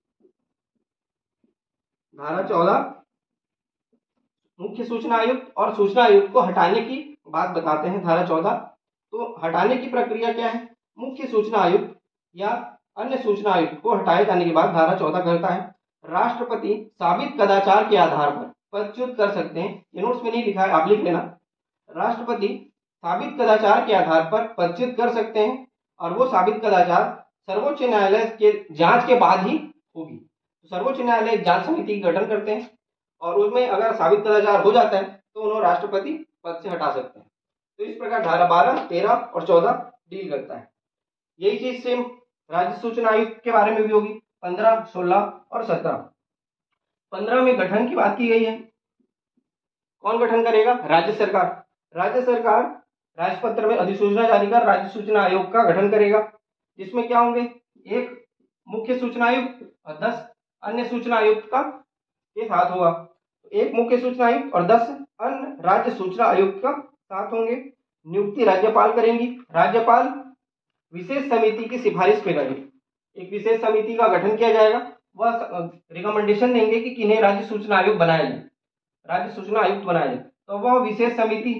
धारा 14 मुख्य सूचना आयुक्त और सूचना आयुक्त को हटाने की बात बताते हैं। धारा 14 तो हटाने की प्रक्रिया क्या है? मुख्य सूचना आयुक्त या अन्य सूचना आयुक्त को हटाए जाने के बाद धारा 14 कहता है राष्ट्रपति साबित कदाचार के आधार पर पदच्युत कर सकते हैं। ये नोट्स में नहीं लिखा है, आप लिख लेना। राष्ट्रपति साबित कदाचार के आधार पर पदच्युत कर सकते हैं और वो साबित कदाचार सर्वोच्च न्यायालय के जांच के बाद ही होगी। तो सर्वोच्च न्यायालय जांच समिति का गठन करते हैं और उसमें अगर साबित कदाचार हो जाता है तो उन्हें राष्ट्रपति पद से हटा सकते हैं। तो इस प्रकार धारा 12, 13 और 14 डील करता है। यही चीज सेम राज्य सूचना आयुक्त के बारे में भी होगी, 15, 16 और 17। 15 में गठन की बात की गई है। कौन गठन करेगा? राज्य सरकार। राज्य सरकार राजपत्र में अधिसूचना जारी कर राज्य सूचना आयोग का गठन करेगा, जिसमें क्या होंगे? एक मुख्य सूचना आयुक्त और 10 अन्य सूचना आयुक्त का के साथ होगा। एक मुख्य सूचना आयुक्त और 10 अन्य राज्य सूचना आयुक्त का साथ होंगे। नियुक्ति राज्यपाल करेंगी। राज्यपाल विशेष समिति की सिफारिश पे करेगी। एक विशेष समिति का गठन किया जाएगा, वह रिकमेंडेशन देंगे कि किन्हें राज्य सूचना आयोग बनाया जाए, राज्य सूचना आयुक्त बनाया जाए। तो वह विशेष समिति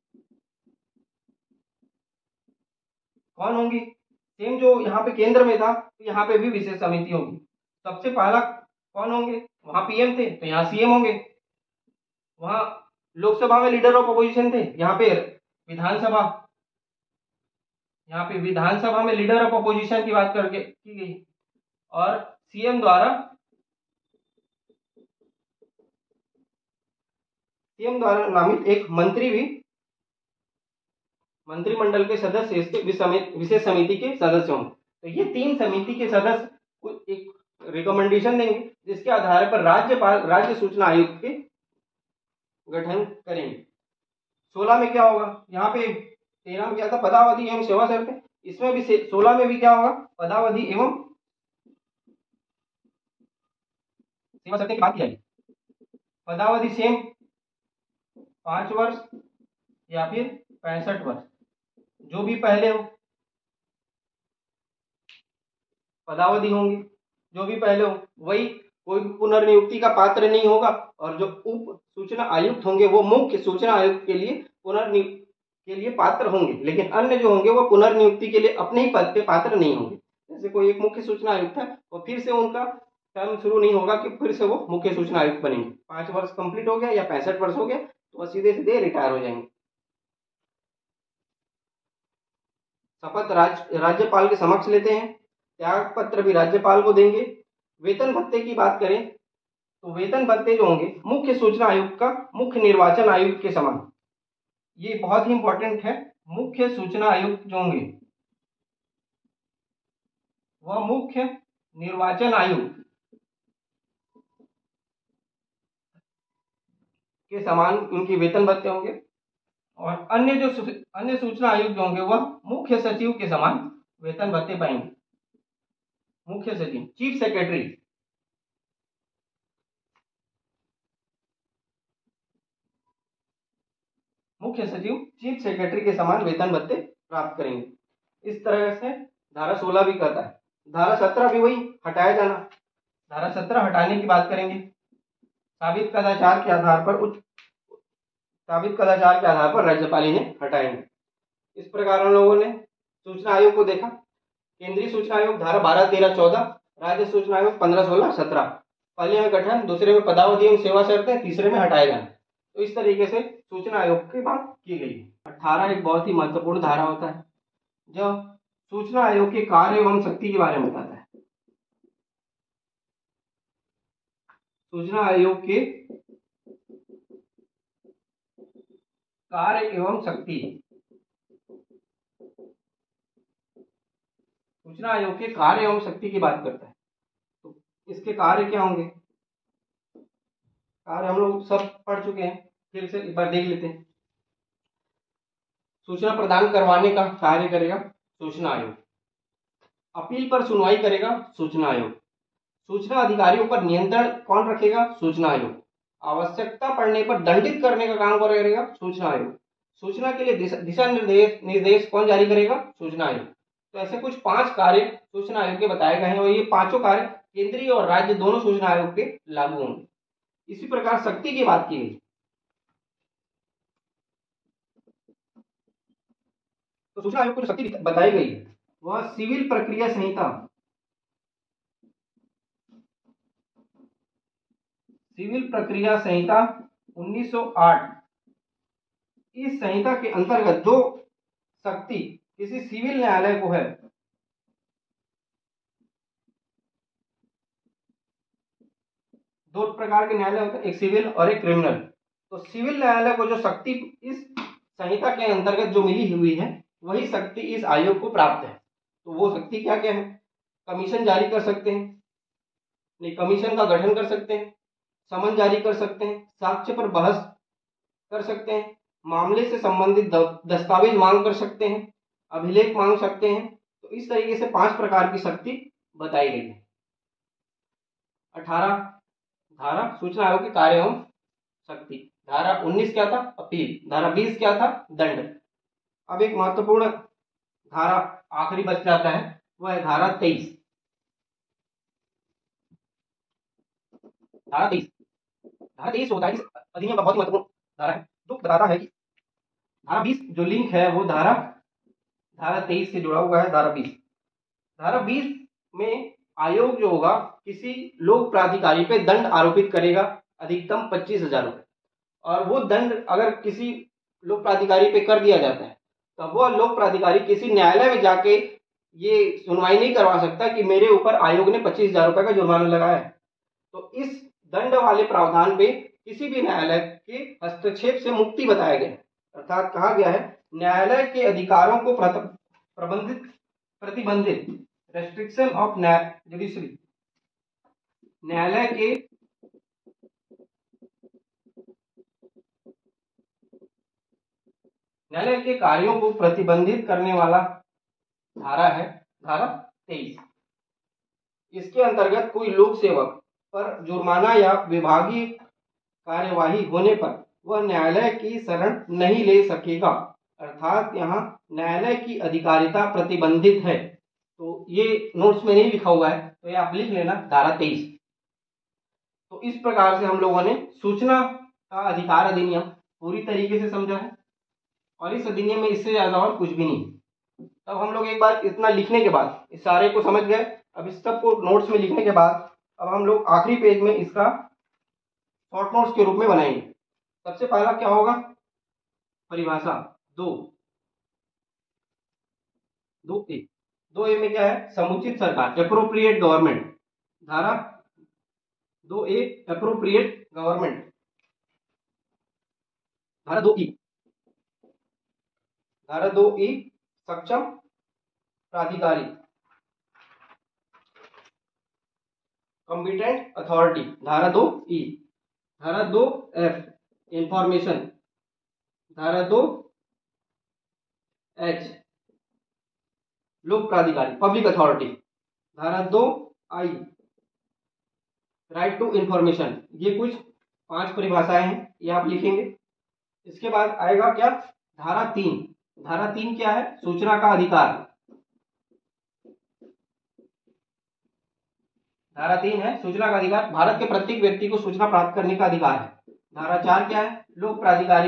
कौन होंगी? सेम जो यहाँ पे केंद्र में था, तो यहाँ पे भी विशेष समिति होगी। सबसे पहला कौन होंगे? वहां पीएम थे, तो यहाँ सीएम होंगे। वहां लोकसभा में लीडर ऑफ अपोजिशन थे, यहाँ पे विधानसभा, यहाँ पे विधानसभा में लीडर ऑफ अपोजिशन की बात करके की गई। और सीएम द्वारा नामित एक मंत्री भी मंत्रिमंडल के सदस्य इसके विशेष समिति के सदस्य होंगे। तो ये 3 समिति के सदस्य एक रिकमेंडेशन देंगे, जिसके आधार पर राज्यपाल राज्य सूचना आयुक्त के गठन करेंगे। 16 में क्या होगा? यहाँ पे 13 में क्या था? पदावधि एवं सेवा शर्तें। इसमें भी 16 में भी क्या होगा? पदावधि एवं सेवा शर्तें की बात की जाएगी। पदावधि सेम 5 वर्ष या फिर 65 वर्ष, जो भी पहले हो। पदावधि होंगी जो भी पहले हो, वही, कोई पुनर्नियुक्ति का पात्र नहीं होगा। और जो उप सूचना आयुक्त होंगे वो मुख्य सूचना आयुक्त के लिए पुनर्नियुक्ति के लिए पात्र होंगे, लेकिन अन्य जो होंगे वो पुनर्नियुक्ति के लिए अपने ही पद पे पात्र नहीं होंगे। जैसे कोई एक मुख्य सूचना आयुक्त है, और फिर से उनका टर्म शुरू नहीं होगा कि फिर से वो मुख्य सूचना आयुक्त बनेंगे। 5 वर्ष कंप्लीट हो गया या 65 वर्ष हो गया तो वह सीधे सीधे रिटायर हो जाएंगे। शपथ राज्यपाल के समक्ष लेते हैं, त्याग पत्र भी राज्यपाल को देंगे। वेतन भत्ते की बात करें तो वेतन भत्ते जो होंगे मुख्य सूचना आयुक्त का मुख्य निर्वाचन आयुक्त के समान, ये बहुत ही इंपॉर्टेंट है। मुख्य सूचना आयुक्त जो होंगे वह मुख्य निर्वाचन आयुक्त के समान उनकी वेतन भत्ते होंगे। और अन्य सूचना आयुक्त जो होंगे वह मुख्य सचिव के समान वेतन भत्ते पाएंगे। मुख्य सचिव, चीफ सेक्रेटरी, मुख्य सचिव चीफ सेक्रेटरी के समान वेतन भत्ते प्राप्त करेंगे। इस तरह से धारा 16 भी कहता है। धारा 17 भी वही, हटाया जाना। धारा 17 हटाने की बात करेंगे। साबित कदाचार के आधार पर राज्यपाल इन्हें हटाएंगे। इस प्रकार हम लोगों ने सूचना आयोग को देखा। केंद्रीय सूचना आयोग धारा 12, 13, 14, राज्य सूचना आयोग 15, 16, 17। पहले में गठन, दूसरे में पदावधि एवं सेवा शर्तें, तीसरे में हटाए जाना। तो इस तरीके से सूचना आयोग की बात की गई। 18 एक बहुत ही महत्वपूर्ण धारा होता है जो सूचना आयोग के कार्य एवं शक्ति के बारे में बताता है। सूचना आयोग के कार्य एवं शक्ति, सूचना आयोग के कार्य एवं शक्ति की बात करता है। तो इसके कार्य क्या होंगे? कार्य हम लोग सब पढ़ चुके हैं, फिर से एक बार देख लेते हैं। सूचना प्रदान करवाने का कार्य करेगा सूचना आयोग। अपील पर सुनवाई करेगा सूचना आयोग। सूचना अधिकारियों पर नियंत्रण कौन रखेगा? सूचना आयोग। आवश्यकता पड़ने पर दंडित करने का काम कौन करेगा? सूचना आयोग। सूचना के लिए दिशा निर्देश कौन जारी करेगा? सूचना आयोग। तो ऐसे कुछ 5 कार्य सूचना आयोग के बताए गए हैं, और ये 5 कार्य केंद्रीय और राज्य दोनों सूचना आयोग पे लागू होंगे। इसी प्रकार शक्ति की बात की गई। तो सूचना आयोग को जो शक्ति बताई गई है वह सिविल प्रक्रिया संहिता, सिविल प्रक्रिया संहिता 1908, इस संहिता के अंतर्गत जो शक्ति किसी सिविल न्यायालय को है, दो प्रकार के न्यायालय होते हैं, एक सिविल और एक क्रिमिनल। तो सिविल न्यायालय को जो शक्ति इस संहिता के अंतर्गत जो मिली हुई है वही शक्ति इस आयोग को प्राप्त है। तो वो शक्ति क्या क्या है? कमीशन जारी कर सकते हैं, नहीं कमीशन का गठन कर सकते हैं, समन जारी कर सकते हैं, साक्ष्य पर बहस कर सकते हैं, मामले से संबंधित दस्तावेज मांग कर सकते हैं, अभिलेख मांग सकते हैं। तो इस तरीके से 5 प्रकार की शक्ति बताई गई है। 18 धारा सूचना आयोग के कार्य एवं शक्ति। धारा 19 क्या था? अपील। धारा 20 क्या था? दंड। अब एक महत्वपूर्ण धारा आखिरी बच जाता है, वह है धारा 23। धारा 23। धारा 23 होता है इस अधिनियम का बहुत ही महत्वपूर्ण धारा है, जो बताता है कि धारा 20 जो लिंक है वो धारा 23 से जुड़ा हुआ है। धारा 20 में आयोग जो होगा किसी लोक प्राधिकारी पे दंड आरोपित करेगा अधिकतम 25,000 रुपए, और वो दंड अगर किसी लोक प्राधिकारी पे कर दिया जाता है तो वो लोक प्राधिकारी किसी न्यायालय में जाके ये सुनवाई नहीं करवा सकता कि मेरे ऊपर आयोग ने 25,000 रुपए का जुर्माना लगाया है। तो इस दंड वाले प्रावधान पे किसी भी न्यायालय के हस्तक्षेप से मुक्ति बताया गया है। अर्थात कहा गया है न्यायालय के अधिकारों को प्रतिबंधित रेस्ट्रिक्शन ऑफ जुडिशरी, न्यायालय के कार्यों को प्रतिबंधित करने वाला धारा है धारा 23। इसके अंतर्गत कोई लोक सेवक पर जुर्माना या विभागीय कार्यवाही होने पर वह न्यायालय की शरण नहीं ले सकेगा। अर्थात यहाँ न्यायालय की अधिकारिता प्रतिबंधित है। तो ये नोट्स में नहीं लिखा हुआ है, तो ये आप लिख लेना धारा 23। तो इस प्रकार से हम लोगों ने सूचना का अधिकार अधिनियम पूरी तरीके से समझा है, और इस अधिनियम में इससे ज्यादा और कुछ भी नहीं। तब हम लोग एक बार इतना लिखने के बाद इस सारे को समझ गए। अब इस सब को नोट्स में लिखने के बाद अब हम लोग आखिरी पेज में इसका शॉर्ट नोट्स के रूप में बनाएंगे। सबसे पहला क्या होगा, परिभाषा 2A में क्या है, समुचित सरकार, एप्रोप्रिएट गवर्नमेंट। धारा 2A एप्रोप्रिएट गवर्नमेंट। धारा 2E सक्षम प्राधिकारी, कॉम्पिटेंट अथॉरिटी। धारा 2E। धारा 2F इंफॉर्मेशन। धारा 2H लोक प्राधिकारी, पब्लिक अथॉरिटी। धारा 2I राइट टू इंफॉर्मेशन। ये कुछ 5 परिभाषाएं हैं, ये आप लिखेंगे। इसके बाद आएगा क्या, धारा 3। धारा 3 क्या है, सूचना का अधिकार। धारा 3 है सूचना का अधिकार, भारत के प्रत्येक व्यक्ति को सूचना प्राप्त करने का अधिकार है। धारा 4 क्या है, लोक प्राधिकारी,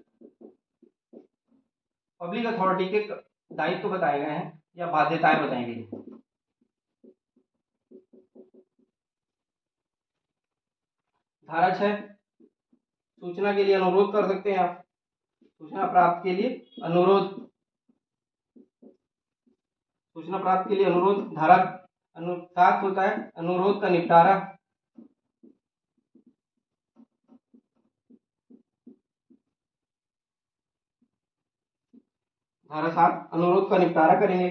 पब्लिक अथॉरिटी के दायित्व बताए गए हैं या बाध्यताएं बताई गई हैं। धारा 6 सूचना के लिए अनुरोध कर सकते हैं आप, सूचना प्राप्त के लिए अनुरोध, सूचना प्राप्त के लिए अनुरोध। धारा 7 होता है अनुरोध का निपटारा। धारा 7 अनुरोध का निपटारा करेंगे।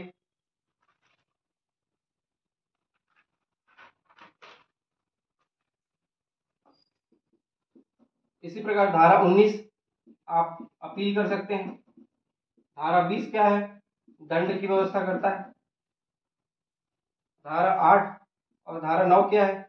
इसी प्रकार धारा 19 आप अपील कर सकते हैं। धारा 20 क्या है, दंड की व्यवस्था करता है। धारा 8 और धारा 9 क्या है,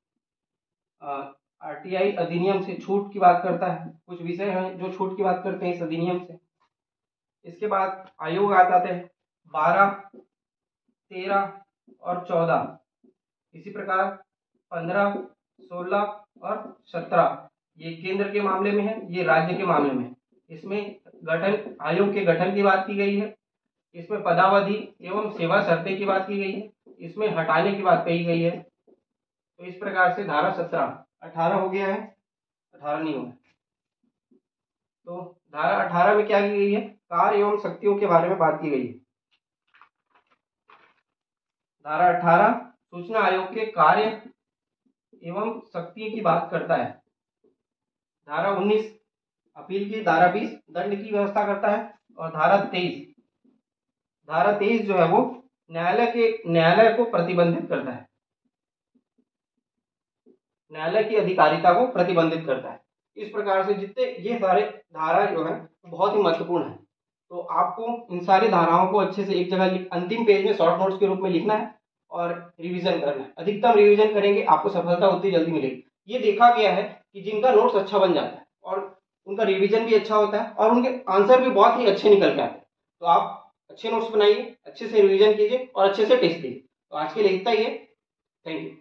आरटीआई अधिनियम से छूट की बात करता है। कुछ विषय हैं जो छूट की बात करते हैं इस अधिनियम से। इसके बाद आयोग आ जाते हैं 12, 13 और 14। इसी प्रकार 15, 16 और 17 ये केंद्र के मामले में है, ये राज्य के मामले में है। इसमें गठन, आयोग के गठन की बात की गई है। इसमें पदावधि एवं सेवा शर्तें की बात की गई है। इसमें हटाने की बात कही गई है। तो इस प्रकार से धारा 17, 18 हो गया है, 18 नहीं हुआ। तो धारा 18 में क्या की गई है, कार्य एवं शक्तियों के बारे में बात की गई है। धारा 18 सूचना आयोग के कार्य एवं शक्ति की बात करता है। धारा 19 अपील की। धारा 20 दंड की व्यवस्था करता है। और धारा 23 जो है वो न्यायालय को प्रतिबंधित करता है, न्यायालय की अधिकारिता को प्रतिबंधित करता है। इस प्रकार से जितने ये सारे धारा जो है बहुत ही महत्वपूर्ण है। तो आपको इन सारी धाराओं को अच्छे से एक जगह अंतिम पेज में शॉर्ट नोट्स के रूप में लिखना है और रिवीजन करना है। अधिकतम रिवीजन करेंगे आपको सफलता उतनी जल्दी मिलेगी। ये देखा गया है कि जिनका नोट्स अच्छा बन जाता है और उनका रिवीजन भी अच्छा होता है और उनके आंसर भी बहुत ही अच्छे निकल के आते हैं। तो आप अच्छे नोट्स बनाइए, अच्छे से रिवीजन कीजिए और अच्छे से टेस्ट कीजिए। तो आज के लिए इतना ही है। Thank you.